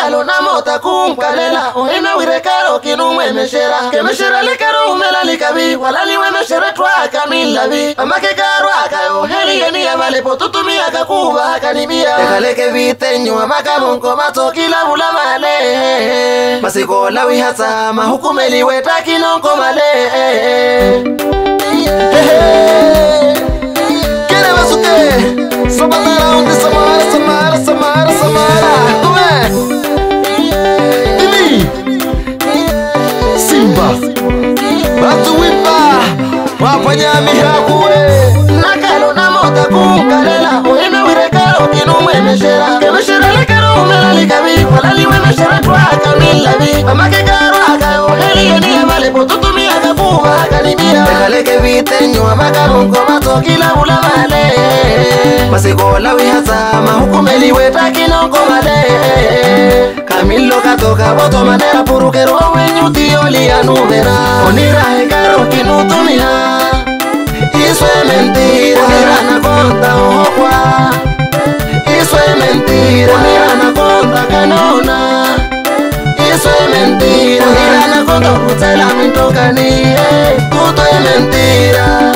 Nakalo na mota kumkalela Ohina wirekaro kinumwe meshera Kemeshera likaro umela likabi Wala niwe meshera tuwa kamilabi Amake karo akayo heli yeni ya vale Potutumi akakuba akanibia Ekaleke vitenyo amaka munko mato kila bula male Masiko lawi hata mahukumeli weta kinonko male Kere basuke Sabanara undi samara Tume Imi Simba Batu wipa Wapanyami hakuwe Nakalo na mota kumkalela Ohina wirekaro kinumwe meshera Kemeshera lekaro umela likabi Wala liwe meshera tuwa kamilabi Amake karo akayo heli yeni ya vale Potutumi akakuba akanibia Ekaleke vitenyo amaka munko mato kila bula male Masiko lawi hata mahukumeli weta kinonko male Kamilo katoka boto manera purukero wenyuti oli anumera Onira hekaro kinutumia Isso é mentira Onira na conta ohokwa Isso é mentira Onira na conta kanona Isso é mentira Onira na conta kutela mintokani Tuto é mentira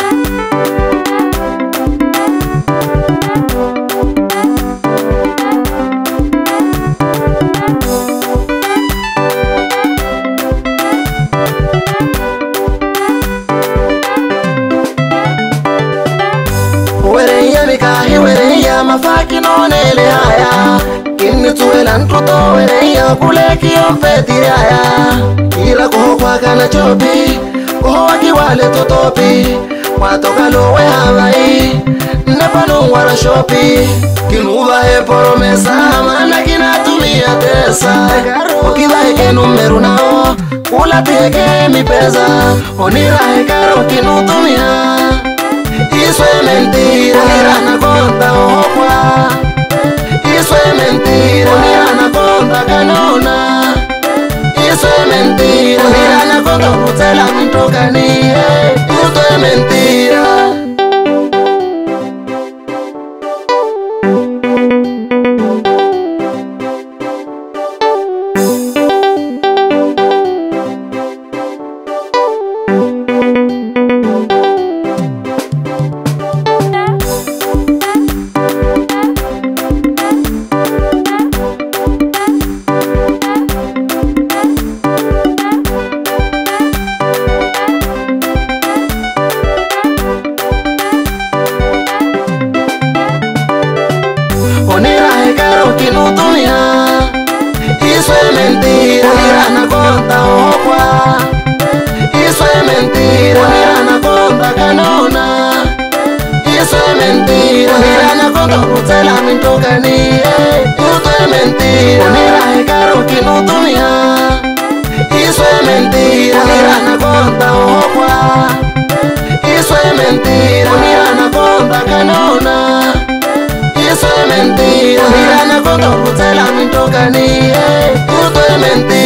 Wereya mafaki nonele haya Kini tuwela ntuto wereya kule kiyomfetiri haya Kila koho kwa kana chopi Koho wakiwale totopi Watoka lowe hawaii Nepanu wara shopi Kinuva he poromesa Mana kinatumia tesa Okila heke numeru nao Kula tiheke mipeza Onira hekaro kinutumia Isso é mentira Onira na conta ohokwa Isso é mentira Onira na conta kanona Isso é mentira Onira na conta kutela mintokani Tuto é mentira Isso é mentira Onira na conta ohokwa Isso é mentira Onira na conta kanona Isso é mentira Onira na conta kutela mintokani Tuto é mentira Onira hekaro kinutumia Isso é mentira Onira na conta ohokwa Isso é mentira Onira na conta kanona Isso é mentira Onira na conta kutela mintokani Tuto é mentira